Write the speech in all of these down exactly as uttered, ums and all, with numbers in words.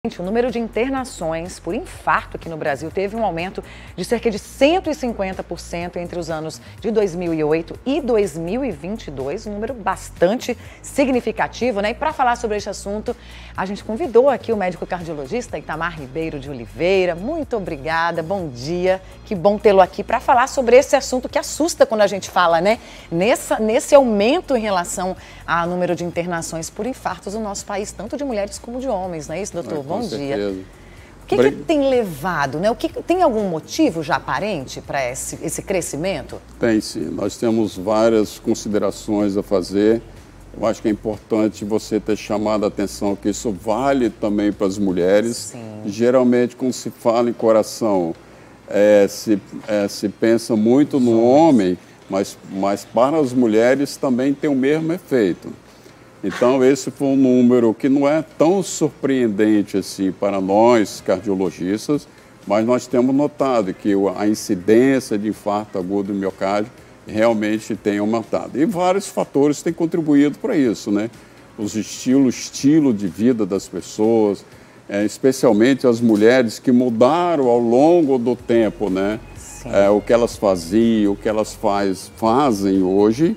O número de internações por infarto aqui no Brasil teve um aumento de cerca de cento e cinquenta por cento entre os anos de dois mil e oito e dois mil e vinte e dois, um número bastante significativo, né? E para falar sobre esse assunto, a gente convidou aqui o médico cardiologista Itamar Ribeiro de Oliveira. Muito obrigada, bom dia, que bom tê-lo aqui para falar sobre esse assunto que assusta quando a gente fala, né? Nessa, nesse aumento em relação ao número de internações por infartos no nosso país, tanto de mulheres como de homens, não é isso, doutor? Com Bom certeza. dia. O que, que tem levado, né? O que, tem algum motivo já aparente para esse, esse crescimento? Tem sim. Nós temos várias considerações a fazer. Eu acho que é importante você ter chamado a atenção que isso vale também para as mulheres. Sim. Geralmente, quando se fala em coração, é, se, é, se pensa muito no homem, mas, mas para as mulheres também tem o mesmo efeito. Então, esse foi um número que não é tão surpreendente assim para nós, cardiologistas, mas nós temos notado que a incidência de infarto agudo do miocárdio realmente tem aumentado. E vários fatores têm contribuído para isso, né? Os estilos, estilo de vida das pessoas, é, especialmente as mulheres que mudaram ao longo do tempo, né? É, o que elas faziam, o que elas faz, fazem hoje,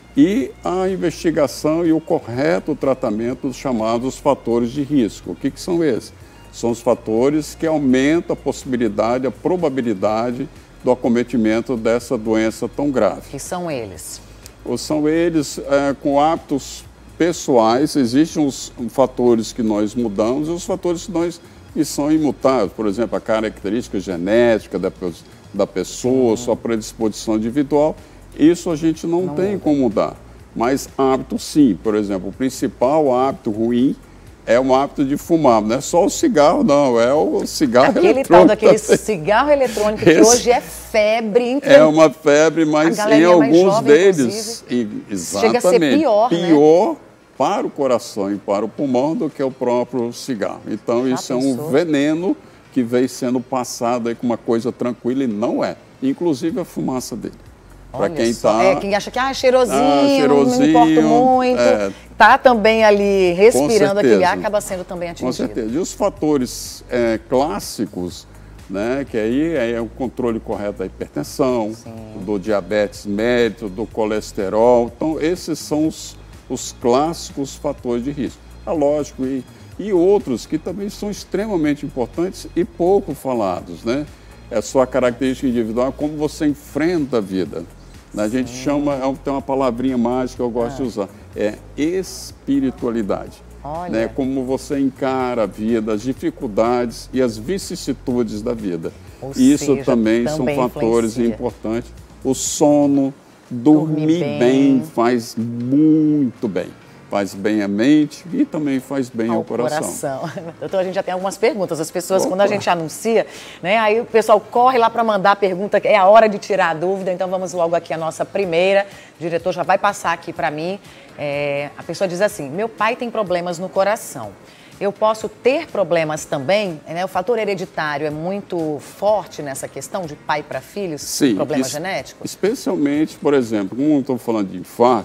e a investigação e o correto tratamento dos chamados fatores de risco. O que, que são esses? São os fatores que aumentam a possibilidade, a probabilidade do acometimento dessa doença tão grave. Que são eles? Ou são eles é, com hábitos pessoais. Existem os fatores que nós mudamos e os fatores que, nós, que são imutáveis. Por exemplo, a característica genética da, da pessoa, sua predisposição individual. Isso a gente não, não tem muda. como mudar, mas hábito sim. Por exemplo, o principal hábito ruim é o hábito de fumar. Não é só o cigarro, não, é o cigarro Aquele eletrônico. Tal daquele cigarro eletrônico que Esse hoje é febre. Entre... É uma febre, mas em alguns jovem, deles, e, exatamente, chega a ser pior, pior né? para o coração e para o pulmão do que o próprio cigarro. Então Já isso pensou? é um veneno que vem sendo passado aí com uma coisa tranquila e não é, inclusive a fumaça dele. Para quem tá, é, quem acha que ah, cheirosinho, ah, cheirosinho, não me importa muito, é, tá também ali respirando aquele ar, acaba sendo também atingido. Com certeza. E os fatores é, clássicos, né, que aí é o controle correto da hipertensão, Sim. do diabetes médio, do colesterol. Então, esses são os, os clássicos fatores de risco. É lógico, e, e outros que também são extremamente importantes e pouco falados, né? É a sua característica individual, como você enfrenta a vida. A gente Sim. chama, tem uma palavrinha mágica que eu gosto ah. de usar, é espiritualidade. Olha. Né? Como você encara a vida, as dificuldades e as vicissitudes da vida. Ou Isso seja, também, também são fatores influencia. importantes. O sono, dormir, dormir bem. bem faz muito bem. Faz bem a mente e também faz bem ao, ao coração. coração. Doutor, a gente já tem algumas perguntas. As pessoas, Opa. quando a gente anuncia, né, aí o pessoal corre lá para mandar a pergunta, é a hora de tirar a dúvida. Então vamos logo aqui a nossa primeira. O diretor já vai passar aqui para mim. É, a pessoa diz assim, meu pai tem problemas no coração. Eu posso ter problemas também? Né? O fator hereditário é muito forte nessa questão de pai para filho, Sim, problema es genético? Especialmente, por exemplo, como eu estou falando de infarto,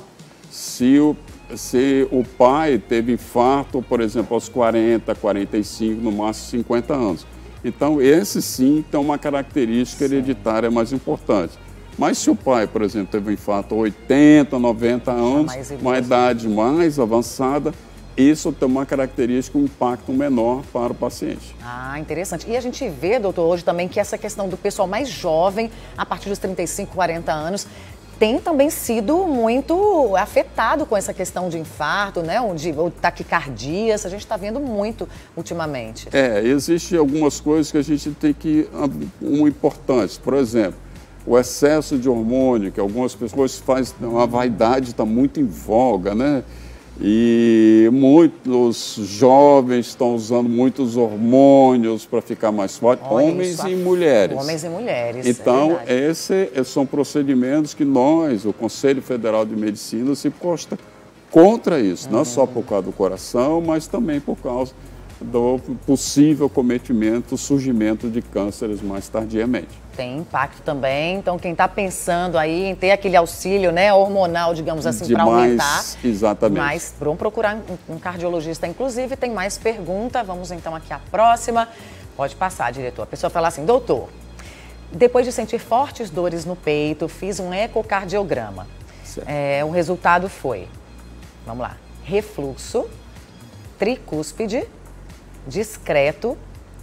se o Se o pai teve infarto, por exemplo, aos quarenta, quarenta e cinco, no máximo cinquenta anos. Então, esse sim tem uma característica sim. hereditária mais importante. Mas se o pai, por exemplo, teve um infarto aos oitenta, noventa anos, uma idade mais avançada, isso tem uma característica, um impacto menor para o paciente. Ah, interessante. E a gente vê, doutor, hoje também que essa questão do pessoal mais jovem, a partir dos trinta e cinco, quarenta anos, tem também sido muito afetado com essa questão de infarto, né? De taquicardias, a gente está vendo muito ultimamente. É, existem algumas coisas que a gente tem que, um importante, por exemplo, o excesso de hormônio, que algumas pessoas fazem, a vaidade está muito em voga, né? E muitos jovens estão usando muitos hormônios para ficar mais fortes, homens e mulheres. Homens e mulheres, Então, é esses são procedimentos que nós, o Conselho Federal de Medicina, se posta contra isso. Uhum. Não só por causa do coração, mas também por causa do possível cometimento, surgimento de cânceres mais tardiamente. Tem impacto também. Então, quem está pensando aí em ter aquele auxílio, né, hormonal, digamos assim, para aumentar. Exatamente. Mas vamos procurar um, um cardiologista. Inclusive, tem mais pergunta. Vamos então aqui à próxima. Pode passar, diretor. A pessoa fala assim, doutor, depois de sentir fortes dores no peito, fiz um ecocardiograma. É, o resultado foi, vamos lá, refluxo, tricúspide, discreto,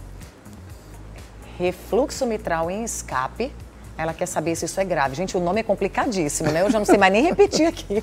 refluxo mitral em escape. Ela quer saber se isso é grave. Gente, o nome é complicadíssimo, né? Eu já não sei mais nem repetir aqui.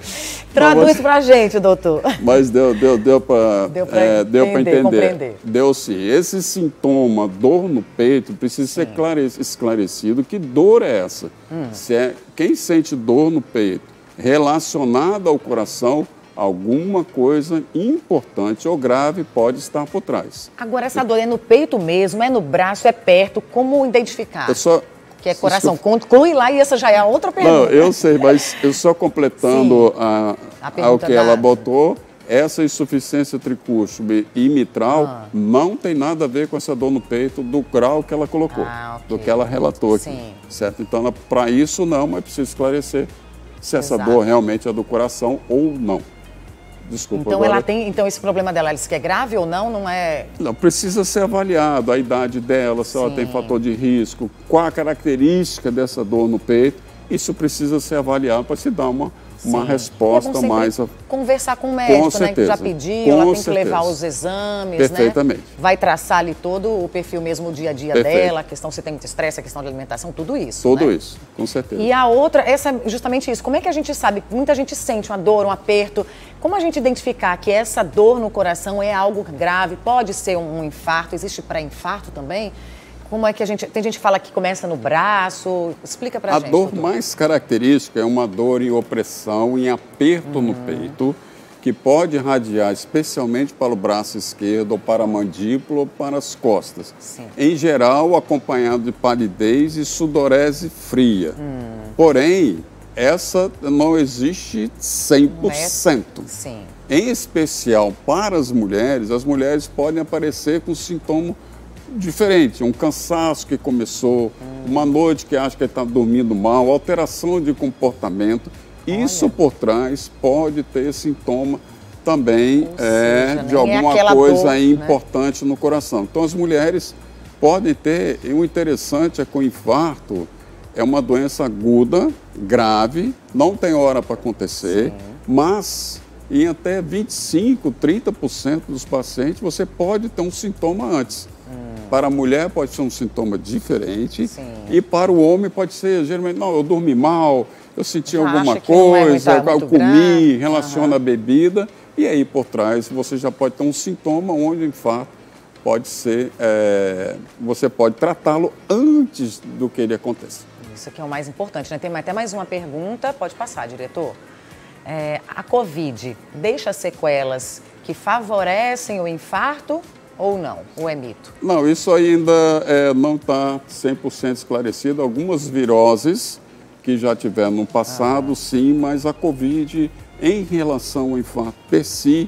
Traduz mas, pra gente, doutor. Mas deu, deu, deu para deu para é, entender. Compreender. Deu sim. Esse sintoma, dor no peito, precisa sim. ser esclarecido. Que dor é essa? Hum. Se é, quem sente dor no peito relacionada ao coração, alguma coisa importante ou grave pode estar por trás. Agora, essa dor é no peito mesmo, é no braço, é perto? Como identificar? Eu só... Que é coração, conclui lá e essa já é a outra pergunta. Não, eu sei, mas eu só completando a, a ao que da... ela botou, essa insuficiência tricúspide e mitral ah. não tem nada a ver com essa dor no peito do grau que ela colocou, ah, okay. do que ela relatou aqui, Sim. certo? Então, para isso não, mas preciso esclarecer se essa Exato. dor realmente é do coração ou não. Desculpa, então agora... ela tem, então esse problema dela, ela disse que é grave ou não, não é? Não, precisa ser avaliado a idade dela, se Sim. ela tem fator de risco, qual a característica dessa dor no peito, isso precisa ser avaliado para se dar uma, uma resposta é mais... Conversar com o médico, com né, que já pediu, com ela tem certeza. que levar os exames, Perfeitamente. né? Vai traçar ali todo o perfil mesmo, o dia a dia Perfeito. dela, a questão se tem muito estresse, a questão de alimentação, tudo isso, Tudo né? isso, com certeza. E a outra, essa é justamente isso, como é que a gente sabe, muita gente sente uma dor, um aperto, como a gente identificar que essa dor no coração é algo grave, pode ser um infarto, existe pré-infarto também? Como é que a gente... Tem gente que fala que começa no braço, explica pra a gente. A dor doutor. mais característica é uma dor em opressão, em aperto hum. no peito, que pode irradiar especialmente para o braço esquerdo, ou para a mandíbula, ou para as costas. Sim. Em geral, acompanhado de palidez e sudorese fria. Hum. Porém, essa não existe cem por cento. Sim. Em especial para as mulheres, as mulheres podem aparecer com sintoma diferente, um cansaço que começou, hum. uma noite que acha que está dormindo mal, alteração de comportamento. Olha. Isso por trás pode ter sintoma também é, seja, de alguma é coisa dor, importante, né, no coração. Então as mulheres podem ter, e o interessante é que o infarto é uma doença aguda, grave, não tem hora para acontecer, Sim. mas em até vinte e cinco, trinta por cento dos pacientes você pode ter um sintoma antes. Hum. Para a mulher pode ser um sintoma diferente Sim. e para o homem pode ser, geralmente, não, eu dormi mal, eu senti já alguma coisa, é eu comi, grave. relaciona uhum. a bebida, e aí por trás você já pode ter um sintoma onde o infarto pode ser, é, você pode tratá-lo antes do que ele aconteça. Isso aqui é o mais importante, né? Tem até mais uma pergunta, pode passar, diretor. É, a Covid deixa sequelas que favorecem o infarto ou não? Ou é mito? Não, isso ainda é, não está cem por cento esclarecido. Algumas viroses que já tiveram no passado, ah. sim, mas a Covid, em relação ao infarto per si,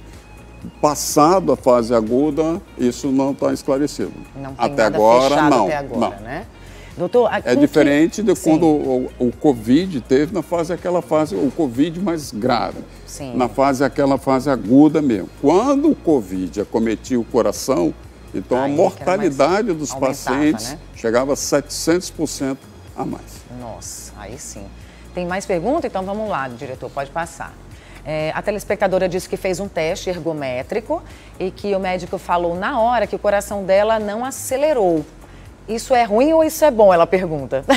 passado a fase aguda, isso não está esclarecido. Não tem até nada agora, não. Até agora, não. né? Doutor, é diferente que... de quando o, o Covid teve na fase, aquela fase, o Covid mais grave. Sim. Na fase, aquela fase aguda mesmo. Quando o Covid acometia o coração, então Aí, a mortalidade dos aumentava, pacientes né? chegava a setecentos por cento a mais. Nossa, aí sim. Tem mais pergunta? Então vamos lá, diretor, pode passar. É, a telespectadora disse que fez um teste ergométrico e que o médico falou na hora que o coração dela não acelerou. Isso é ruim ou isso é bom? Ela pergunta.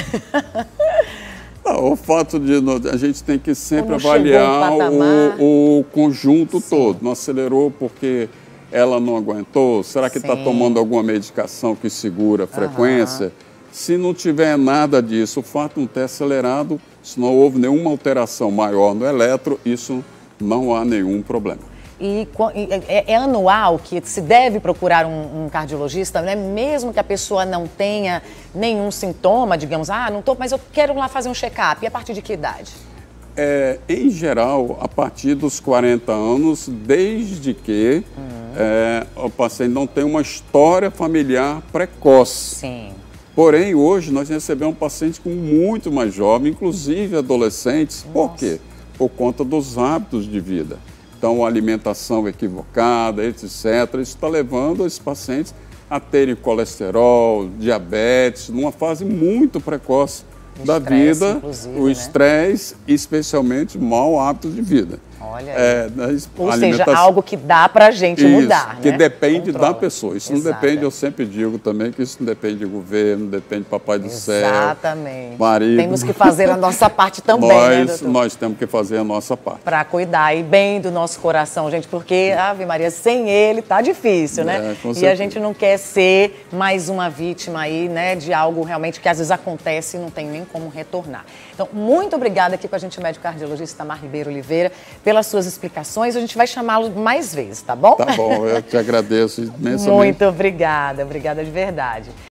O fato de a gente tem que sempre avaliar o, o conjunto Sim. todo. Não acelerou porque ela não aguentou? Será que está tomando alguma medicação que segura a frequência? Uhum. Se não tiver nada disso, o fato de não ter acelerado, se não houve nenhuma alteração maior no eletro, isso não há nenhum problema. E é, é anual que se deve procurar um, um cardiologista, né? Mesmo que a pessoa não tenha nenhum sintoma, digamos, ah, não tô, mas eu quero lá fazer um check-up. E a partir de que idade? É, em geral, a partir dos quarenta anos, desde que uhum. é, o paciente não tem uma história familiar precoce. Sim. Porém, hoje nós recebemos pacientes com muito mais jovens, inclusive adolescentes. Nossa. Por quê? Por conta dos hábitos de vida. Então, alimentação equivocada, etcétera. Isso está levando esses pacientes a terem colesterol, diabetes, numa fase muito precoce da vida, o estresse, né? Especialmente mau hábito de vida. Olha é, Ou seja, algo que dá para a gente isso, mudar, que né? depende Controla. da pessoa. Isso Exato. não depende, eu sempre digo também, que isso não depende de governo, não depende de papai do Exatamente. céu. Exatamente. Marido. Temos que fazer a nossa parte também, nós, né, doutor? Nós temos que fazer a nossa parte. Para cuidar e bem do nosso coração, gente, porque, Ave Maria, sem ele tá difícil, né? É, com e certeza. a gente não quer ser mais uma vítima aí, né, de algo realmente que às vezes acontece e não tem nem como retornar. Então, muito obrigada aqui com a gente, o médico cardiologista Tamar Ribeiro Oliveira, pelas suas explicações. A gente vai chamá-lo mais vezes, tá bom? Tá bom, eu te agradeço imensamente. Muito obrigada, obrigada de verdade.